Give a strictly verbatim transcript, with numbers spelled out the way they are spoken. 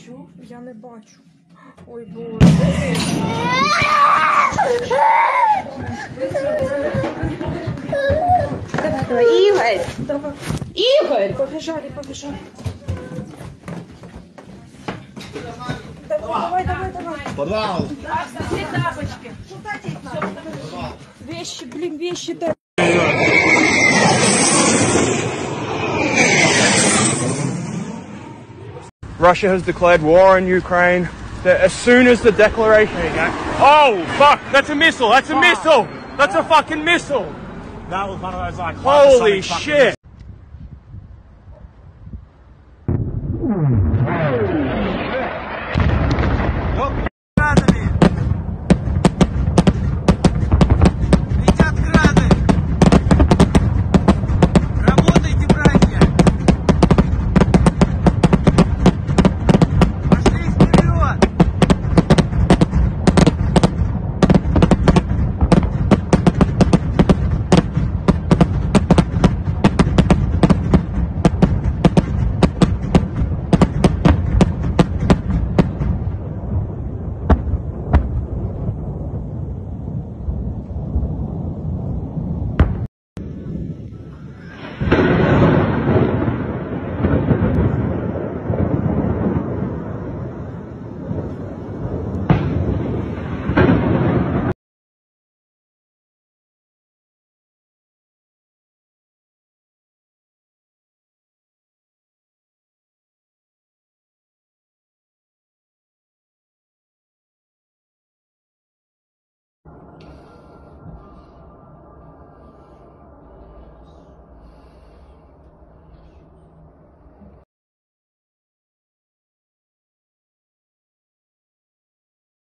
бачу, я не бачу. Ой, Боже. Давай, давай, Игорь! Давай. Игорь! Побежали, побежали. Давай, давай, давай. Подвал. Две тапочки. Вещи, блин, вещи, да. Russia has declared war on Ukraine. That as soon as the declaration... Oh, fuck! That's a missile! That's a Fuck. missile! That's a fucking missile! That was one of those like... Holy shit! Fucking...